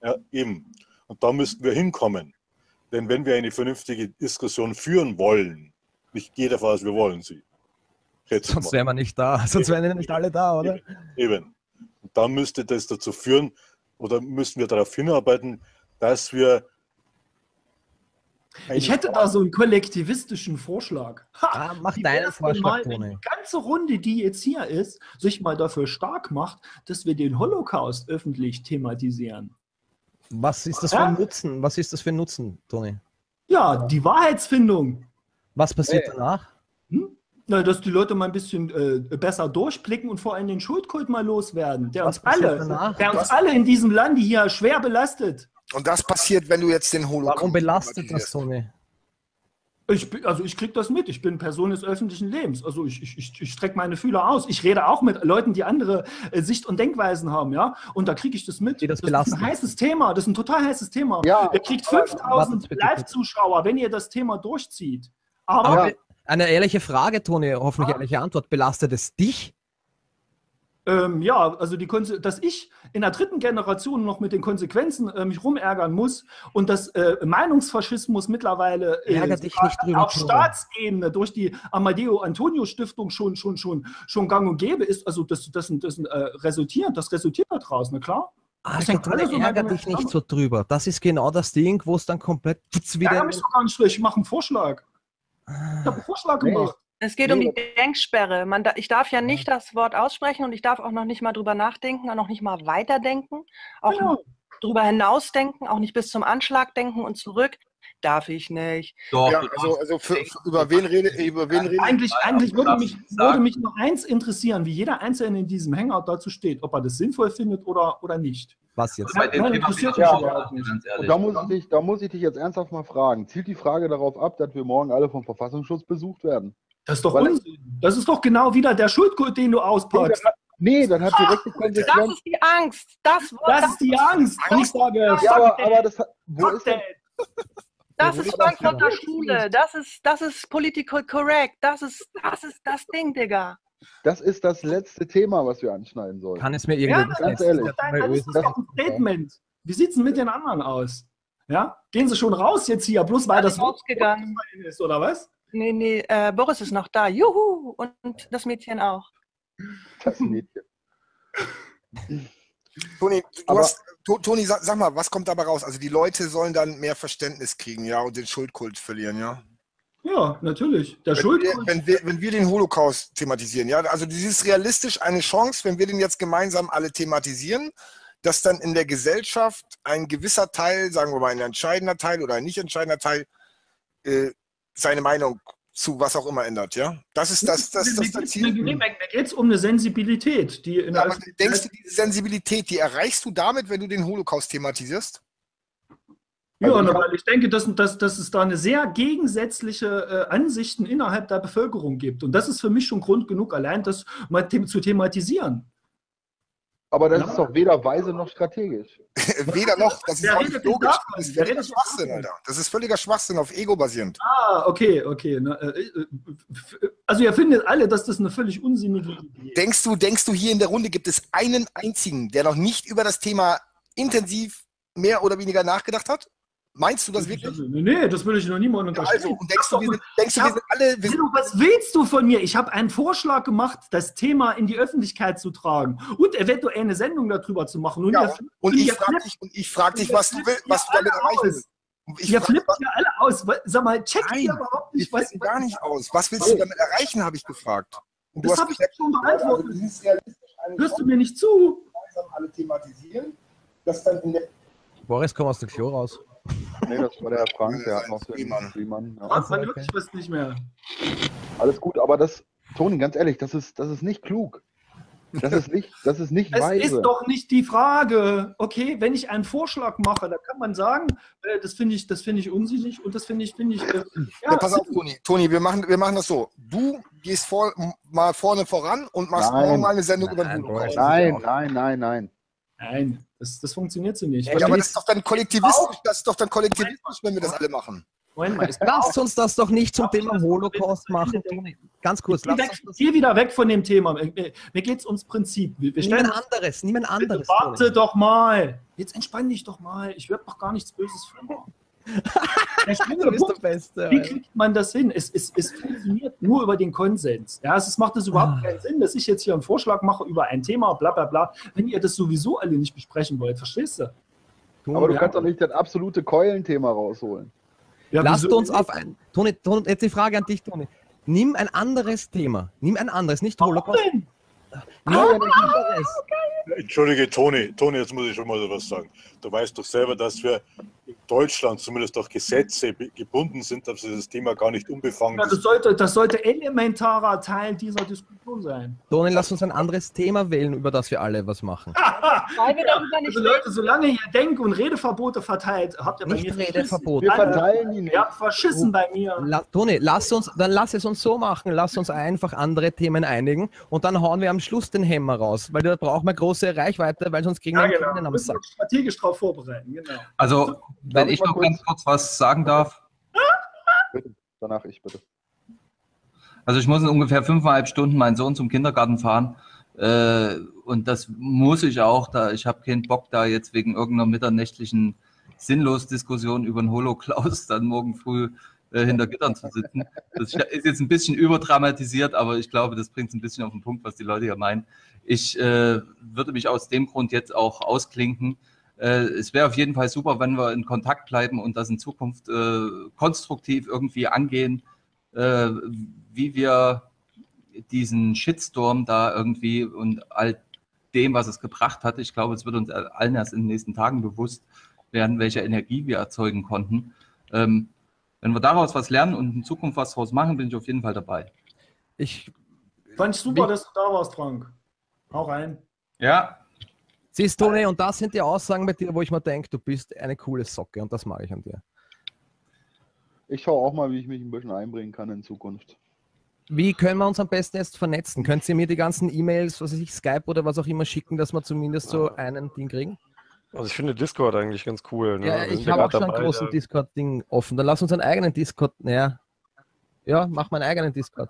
Ja, eben. Und da müssten wir hinkommen. Denn wenn wir eine vernünftige Diskussion führen wollen, nicht jeder davon aus, wir wollen sie. Sonst wären wir nicht da. Sonst wären ja nicht alle da, oder? Eben. Und dann müsste das dazu führen, oder müssten wir darauf hinarbeiten, dass wir... Ich hätte da so einen kollektivistischen Vorschlag. Mach deinen Vorschlag, Toni. Toni. Die ganze Runde, die jetzt hier ist, sich mal dafür stark macht, dass wir den Holocaust öffentlich thematisieren. Was ist das für ein Nutzen? Was ist das für ein Nutzen, Toni? Ja, die Wahrheitsfindung. Was passiert danach? Na, dass die Leute mal ein bisschen besser durchblicken und vor allem den Schuldkult mal loswerden, der uns alle in diesem Lande hier schwer belastet. Und das passiert, wenn du jetzt den Holocaust... Warum belastet das, Toni? Ich kriege das mit. Ich bin Person des öffentlichen Lebens. Also ich strecke meine Fühler aus. Ich rede auch mit Leuten, die andere Sicht- und Denkweisen haben, ja. Und da kriege ich das mit. Das ist ein heißes Thema. Das ist ein total heißes Thema. Ja, ihr kriegt 5000 Live-Zuschauer, wenn ihr das Thema durchzieht. Aber eine ehrliche Frage, Toni, hoffentlich ehrliche Antwort. Belastet es dich? Ja, also dass ich in der dritten Generation noch mit den Konsequenzen mich rumärgern muss und dass Meinungsfaschismus mittlerweile auf Staatsebene durch die Amadeo Antonio Stiftung schon gang und gäbe ist, also das resultiert daraus, na klar? Alter, ärger dich nicht so drüber. Das ist genau das Ding, wo es dann komplett wieder... Ärger mich doch gar nicht, ich mache einen Vorschlag. Ich habe einen Vorschlag gemacht. Es geht um die Denksperre. Ich darf ja nicht das Wort aussprechen und ich darf auch noch nicht mal drüber nachdenken, auch noch nicht mal weiterdenken, auch drüber hinausdenken, auch nicht bis zum Anschlag denken und zurück. Darf ich nicht. Doch, ja, über wen rede ich? Eigentlich würde mich nur eins interessieren, wie jeder Einzelne in diesem Hangout dazu steht, ob er das sinnvoll findet oder nicht. Was jetzt? Und da muss ich dich jetzt ernsthaft mal fragen. Zielt die Frage darauf ab, dass wir morgen alle vom Verfassungsschutz besucht werden? Das ist doch Unsinn. Das ist doch genau wieder der Schuldkult, den du auspackst. Nee, dann hat direkte Konsequenzen. Das ist die Angst. Das ist die Angst. Ich sage, aber das hat, wo ist denn? Das ist Frankfurter Schule. Das ist political correct. Das ist das Ding, Digga. Das ist das letzte Thema, was wir anschneiden sollen. Kann es mir irgendwie ganz ehrlich. Das ist doch ein Statement. Wie sieht es denn mit den anderen aus? Ja? Gehen sie schon raus jetzt hier, bloß weil das rausgegangen ist, oder was? Nee, Boris ist noch da. Juhu! Und das Mädchen auch. Das Mädchen. Toni, sag mal, was kommt dabei raus? Also die Leute sollen dann mehr Verständnis kriegen, ja, und den Schuldkult verlieren, ja? Ja, natürlich. Der Schuldkult. Wenn wir den Holocaust thematisieren, ja, also das ist realistisch eine Chance, wenn wir den jetzt gemeinsam alle thematisieren, dass dann in der Gesellschaft ein gewisser Teil, sagen wir mal ein entscheidender Teil oder ein nicht entscheidender Teil, seine Meinung zu was auch immer ändert, ja? Das ist das Ziel. Mir geht es um eine Sensibilität. Aber denkst du, diese Sensibilität, die erreichst du damit, wenn du den Holocaust thematisierst? Ja, weil ich denke, dass es da eine sehr gegensätzliche Ansichten innerhalb der Bevölkerung gibt. Und das ist für mich schon Grund genug, allein das mal zu thematisieren. Aber das ist doch weder weise noch strategisch. Weder noch, das ist auch nicht logisch. Das ist völliger Schwachsinn, Alter. Das ist völliger Schwachsinn, auf Ego basierend. Okay. Also ihr findet alle, dass das eine völlig unsinnige Idee ist. Denkst du, hier in der Runde gibt es einen einzigen, der noch nicht über das Thema intensiv mehr oder weniger nachgedacht hat? Meinst du das wirklich? Nee, das will ich noch niemandem unterstellen. Also, und denkst du, wir sind alle... Was willst du von mir? Ich habe einen Vorschlag gemacht, das Thema in die Öffentlichkeit zu tragen und eventuell eine Sendung darüber zu machen. Und ich frage dich, was du damit erreichen willst. Ihr flippt ja alle aus. Sag mal, checkt ihr überhaupt nicht? Ich weiß gar nicht aus. Was willst du damit erreichen, habe ich gefragt. Und das habe ich schon beantwortet. Hörst du mir nicht zu? Alle thematisieren, dass dann in der... Boris, komm aus dem Klo raus. Nee, das war der Herr Frank, der hat noch so einen Streamann. Ja. Man hört was nicht mehr. Alles gut, aber Toni, ganz ehrlich, das ist nicht klug. Das ist nicht weise. Es ist doch nicht die Frage. Okay, wenn ich einen Vorschlag mache, da kann man sagen, das finde ich unsinnig und das finde ich ja, pass auf, Toni, wir machen das so. Du gehst mal vorne voran und machst morgen mal eine Sendung über den Holocaust. Nein. Nein, das funktioniert so nicht. Ja, aber das ist doch dann kollektivistisch, wenn wir das alle machen. Lasst uns das doch nicht zum Thema Holocaust machen. Ganz kurz. Geh wieder weg von dem Thema. Mir geht es ums Prinzip. Niemand anderes. Warte doch mal. Jetzt entspann dich doch mal. Ich werde doch gar nichts Böses vor. Du bist der Beste. Wie kriegt man das hin? Es funktioniert nur über den Konsens. Ja, es macht es überhaupt keinen Sinn, dass ich jetzt hier einen Vorschlag mache über ein Thema, bla bla bla, wenn ihr das sowieso alle nicht besprechen wollt. Verstehst du? Aber du kannst doch nicht das absolute Keulenthema rausholen. Ja, lasst uns auf ein... Toni, jetzt die Frage an dich, Toni. Nimm ein anderes Thema. Nimm ein anderes, nicht Holocaust. Entschuldige, Toni, jetzt muss ich schon mal was sagen. Du weißt doch selber, dass wir in Deutschland zumindest durch Gesetze gebunden sind, dass dieses Thema gar nicht unbefangen ist. Das sollte elementarer Teil dieser Diskussion sein. Toni, lass uns ein anderes Thema wählen, über das wir alle was machen. Weil wir darüber nicht Leute, solange ihr Denk- und Redeverbote verteilt, habt ihr bei nicht mir Redeverbote. Wir verteilen die nicht. Ihr habt verschissen bei mir. Toni, lass es uns so machen. Lass uns einfach andere Themen einigen und dann hauen wir am Schluss den Hämmer raus, weil da brauchen wir große Reichweite, weil sonst kriegen wir einen am Sack. Strategisch darauf vorbereiten, genau. Also, wenn ich noch ganz kurz was sagen darf. Bitte, danach ich bitte. Also ich muss in ungefähr 5,5 Stunden meinen Sohn zum Kindergarten fahren. Und das muss ich auch, da ich habe keinen Bock, da jetzt wegen irgendeiner mitternächtlichen Sinnlos-Diskussion über den Holocaust dann morgen früh hinter Gittern zu sitzen. Das ist jetzt ein bisschen überdramatisiert, aber ich glaube, das bringt es ein bisschen auf den Punkt, was die Leute hier meinen. Ich würde mich aus dem Grund jetzt auch ausklinken. Es wäre auf jeden Fall super, wenn wir in Kontakt bleiben und das in Zukunft konstruktiv irgendwie angehen, wie wir diesen Shitstorm da irgendwie und all dem, was es gebracht hat. Ich glaube, es wird uns allen erst in den nächsten Tagen bewusst werden, welche Energie wir erzeugen konnten. Wenn wir daraus was lernen und in Zukunft was draus machen, bin ich auf jeden Fall dabei. Fand ich super, dass du da warst, Frank. Hau rein. Ja. Siehst du, Toni, und das sind die Aussagen bei dir, wo ich mir denke, du bist eine coole Socke und das mag ich an dir. Ich schaue auch mal, wie ich mich ein bisschen einbringen kann in Zukunft. Wie können wir uns am besten jetzt vernetzen? Könnt ihr mir die ganzen E-Mails, was weiß ich, Skype oder was auch immer schicken, dass wir zumindest so einen Ding kriegen? Also ich finde Discord eigentlich ganz cool. Ne? Ja, ich habe auch schon einen großen Discord-Ding offen. Dann lass uns einen eigenen Discord, ja, mach mal einen eigenen Discord.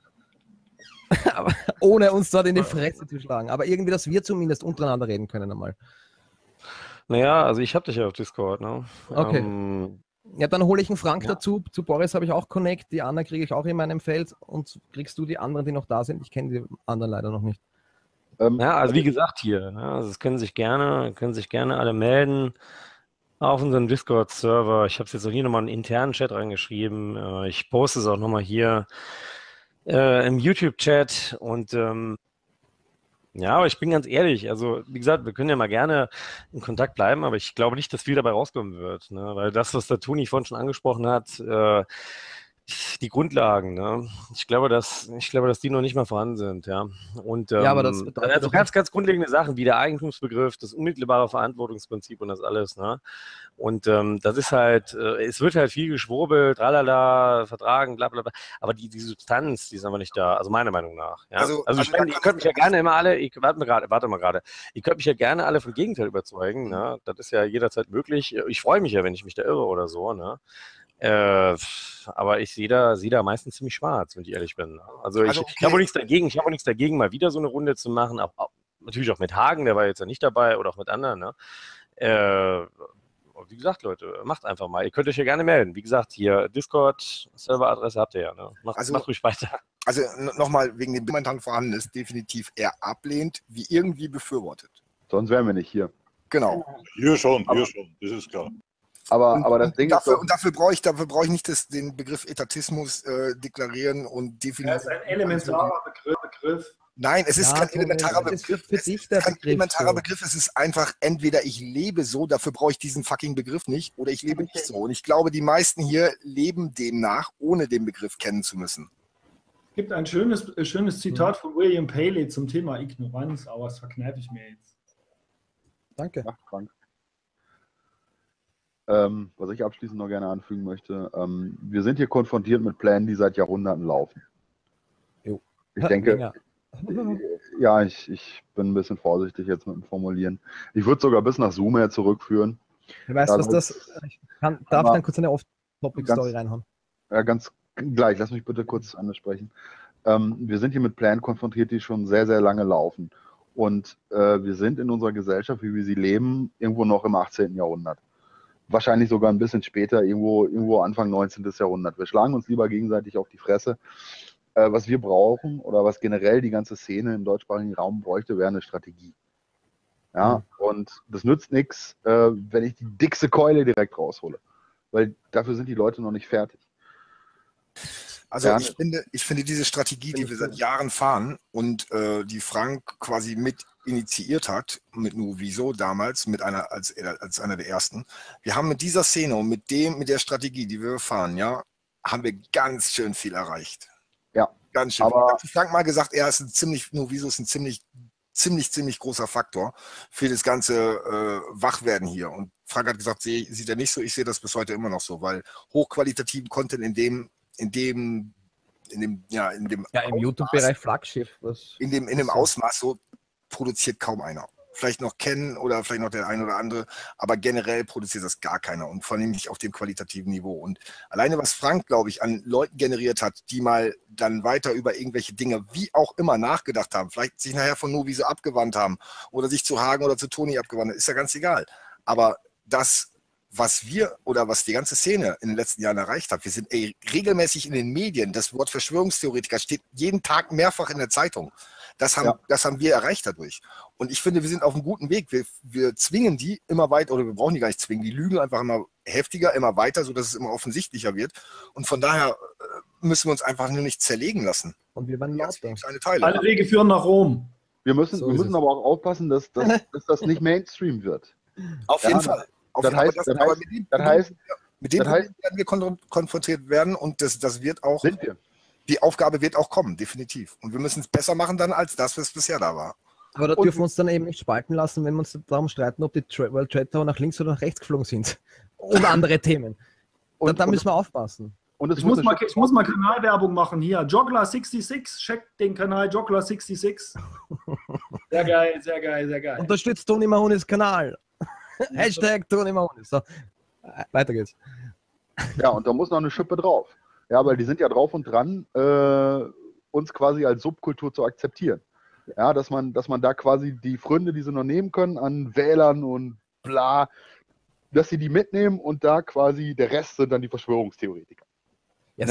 Aber ohne uns dort in die Fresse zu schlagen. Aber irgendwie, dass wir zumindest untereinander reden können einmal. Naja, also ich habe dich ja auf Discord, ne? Okay. Ja, dann hole ich einen Frank dazu. Zu Boris habe ich auch Connect. Die Anna kriege ich auch in meinem Feld. Und kriegst du die anderen, die noch da sind? Ich kenne die anderen leider noch nicht. Ja, also wie gesagt hier, ne? Also es können sich gerne alle melden auf unseren Discord-Server. Ich habe es jetzt auch hier nochmal in einen internen Chat reingeschrieben. Ich poste es auch nochmal hier im YouTube-Chat und ja, aber ich bin ganz ehrlich, also wie gesagt, wir können ja mal gerne in Kontakt bleiben, aber ich glaube nicht, dass viel dabei rauskommen wird, ne? Weil das, was der Toni vorhin schon angesprochen hat, die Grundlagen, ne? Ich glaube, dass die noch nicht mal vorhanden sind, ja. Und ja, aber das also ganz grundlegende Sachen wie der Eigentumsbegriff, das unmittelbare Verantwortungsprinzip und das alles, ne? Und das ist halt, es wird halt viel geschwurbelt, tralala, vertragen, bla bla bla, aber die Substanz, die ist aber nicht da, also meiner Meinung nach. Ja? Also ich meine, ihr könnt mich ja gerne immer alle, warte mal gerade, ihr könnt mich ja gerne alle vom Gegenteil überzeugen, ne? Das ist ja jederzeit möglich. Ich freue mich ja, wenn ich mich da irre oder so, ne? Aber ich sehe da meistens ziemlich schwarz, wenn ich ehrlich bin. Also ich habe auch nichts dagegen, mal wieder so eine Runde zu machen, natürlich auch mit Hagen, der war jetzt ja nicht dabei, oder auch mit anderen, ne? Wie gesagt, Leute, macht einfach mal. Ihr könnt euch ja gerne melden. Wie gesagt, hier Discord, Serveradresse habt ihr ja. Ne? Macht ruhig weiter. Also nochmal, wegen dem momentan vorhanden ist, definitiv eher ablehnt, wie irgendwie befürwortet. Sonst wären wir nicht hier. Genau. Hier schon, das ist klar. Aber das Ding ist doch... Und dafür brauche ich nicht den Begriff Etatismus deklarieren und definieren. Das ist ein elementarer Begriff. Nein, es ist kein elementarer Begriff. Es ist kein elementarer Begriff. Es ist einfach, entweder ich lebe so, dafür brauche ich diesen fucking Begriff nicht, oder ich lebe nicht so. Und ich glaube, die meisten hier leben demnach, ohne den Begriff kennen zu müssen. Es gibt ein schönes Zitat von William Paley zum Thema Ignoranz, aber das verkneife ich mir jetzt. Danke. Ach, Frank. Was ich abschließend noch gerne anfügen möchte, wir sind hier konfrontiert mit Plänen, die seit Jahrhunderten laufen. Jo. Ich denke, ja, ich bin ein bisschen vorsichtig jetzt mit dem Formulieren. Ich würde sogar bis nach Sumer zurückführen. Weißt du, was das... Darf ich dann kurz eine Topic-Story reinhauen. Ja, ganz gleich. Lass mich bitte kurz ansprechen. Wir sind hier mit Plänen konfrontiert, die schon sehr, sehr lange laufen. Und wir sind in unserer Gesellschaft, wie wir sie leben, irgendwo noch im 18. Jahrhundert. Wahrscheinlich sogar ein bisschen später, irgendwo Anfang 19. Jahrhundert. Wir schlagen uns lieber gegenseitig auf die Fresse. Was wir brauchen oder was generell die ganze Szene im deutschsprachigen Raum bräuchte, wäre eine Strategie. Ja, und das nützt nichts, wenn ich die dickste Keule direkt raushole. Weil dafür sind die Leute noch nicht fertig. Also ja, ich finde diese Strategie, die wir seit Jahren fahren und die Frank quasi mit initiiert hat, mit Nuoviso damals, als einer der ersten. Wir haben mit dieser Szene und mit der Strategie, die wir fahren, ja, haben wir ganz schön viel erreicht. Ja. Ganz schön. Aber Frank mal gesagt, Nuoviso ist ein ziemlich großer Faktor für das ganze Wachwerden hier. Und Frank hat gesagt, sieht er nicht so, ich sehe das bis heute immer noch so, weil hochqualitativen Content im YouTube-Bereich Flaggschiff. In dem Ausmaß so produziert kaum einer. Vielleicht noch Ken oder vielleicht noch der ein oder andere, aber generell produziert das gar keiner und vor allem nicht auf dem qualitativen Niveau. Und alleine, was Frank, glaube ich, an Leuten generiert hat, die mal dann weiter über irgendwelche Dinge, wie auch immer, nachgedacht haben, vielleicht sich nachher von Nuoviso abgewandt haben oder sich zu Hagen oder zu Toni abgewandt haben, ist ja ganz egal. Aber das, was wir oder was die ganze Szene in den letzten Jahren erreicht hat, wir sind regelmäßig in den Medien, das Wort Verschwörungstheoretiker steht jeden Tag mehrfach in der Zeitung. Das haben wir erreicht dadurch. Und ich finde, wir sind auf einem guten Weg. Wir zwingen die immer weiter, oder wir brauchen die gar nicht zwingen, die lügen einfach immer heftiger, immer weiter, sodass es immer offensichtlicher wird. Und von daher müssen wir uns einfach nur nicht zerlegen lassen. Und wir werden lauter. Alle Wege führen nach Rom. Wir müssen aber auch aufpassen, dass das nicht Mainstream wird. Auf jeden Fall. Mit dem werden wir konfrontiert werden und das wird auch. Sind wir. Die Aufgabe wird auch kommen, definitiv. Und wir müssen es besser machen dann, als das, was bisher da war. Aber da dürfen wir uns dann eben nicht spalten lassen, wenn wir uns darum streiten, ob die World Trade Tower nach links oder nach rechts geflogen sind. Und andere Themen. Und da müssen wir aufpassen. Und ich muss mal Kanalwerbung machen hier. Joggler66, checkt den Kanal Joggler66. Sehr geil, sehr geil, sehr geil. Unterstützt Toni Mahonis Kanal. Hashtag Toni Mahonis. So, weiter geht's. Ja, und da muss noch eine Schippe drauf. Ja, weil die sind ja drauf und dran, uns quasi als Subkultur zu akzeptieren. Ja, dass man da quasi die Fründe, die sie noch nehmen können an Wählern und bla, dass sie die mitnehmen und da quasi der Rest sind dann die Verschwörungstheoretiker.